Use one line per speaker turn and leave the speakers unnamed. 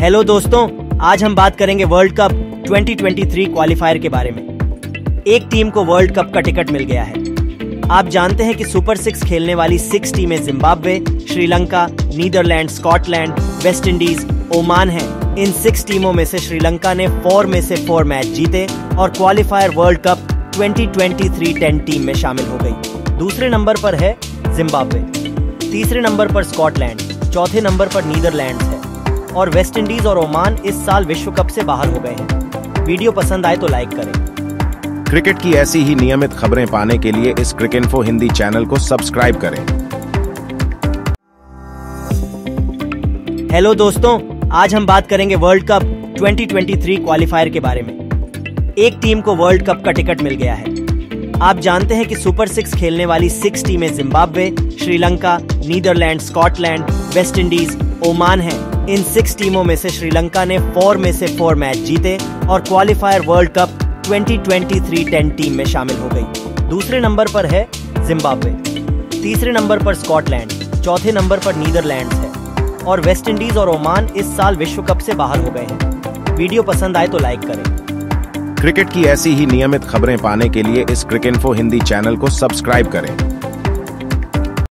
Hello दोस्तों, आज हम बात करेंगे वर्ल्ड कप 2023 क्वालिफायर के बारे में। एक टीम को वर्ल्ड कप का टिकट मिल गया है। आप जानते हैं कि सुपर 6 खेलने वाली 6 टीमें Zimbabwe, Sri Lanka, Netherland, Scotland, West Indies, Oman हैं। इन 6 टीमों में से श्रीलंका ने 4 में से 4 मैच जीते और क्वालिफायर वर्ल्ड कप 2023 10 टीम में शामिल हो गई। दूसरे नंबर पर है जिम्बाब्वे, तीसरे नंबर पर स्कॉटलैंड, चौथे नंबर पर नीदरलैंड्स है और वेस्ट इंडीज और ओमान इस साल विश्व कप से बाहर हो गए हैं। वीडियो पसंद आए तो लाइक करें।
क्रिकेट की ऐसी ही नियमित खबरें पाने के लिए इस क्रिकेइन्फो हिंदी चैनल को सब्सक्राइब करें।
हेलो दोस्तों, आज हम बात करेंगे वर्ल्ड कप 2023 क्वालिफायर के बारे में। एक टीम को वर्ल्ड कप का टिकट मिल गया है। आप जानते हैं कि सुपर 6 खेलने वाली 6 टीमें Zimbabwe, Sri Lanka, Netherland, Scotland, West Indies, Oman हैं। इन 6 टीमों में से श्रीलंका ने 4 में से 4 मैच जीते और क्वालिफायर वर्ल्ड कप 2023 10 टीम में शामिल हो गई। दूसरे नंबर पर है जिम्बाब्वे, तीसरे नंबर पर स्कॉटलैंड, चौथे नंबर पर नीदरलैंड्स है और वेस्ट इंडीज और ओमान इस साल विश्व कप से बाहर हो गए हैं। वीडियो पसंद आए तो लाइक करें।
क्रिकेट की ऐसी ही नियमित खबरें पाने के लिए इस क्रिकेइन्फो हिंदी चैनल को सब्सक्राइब करें।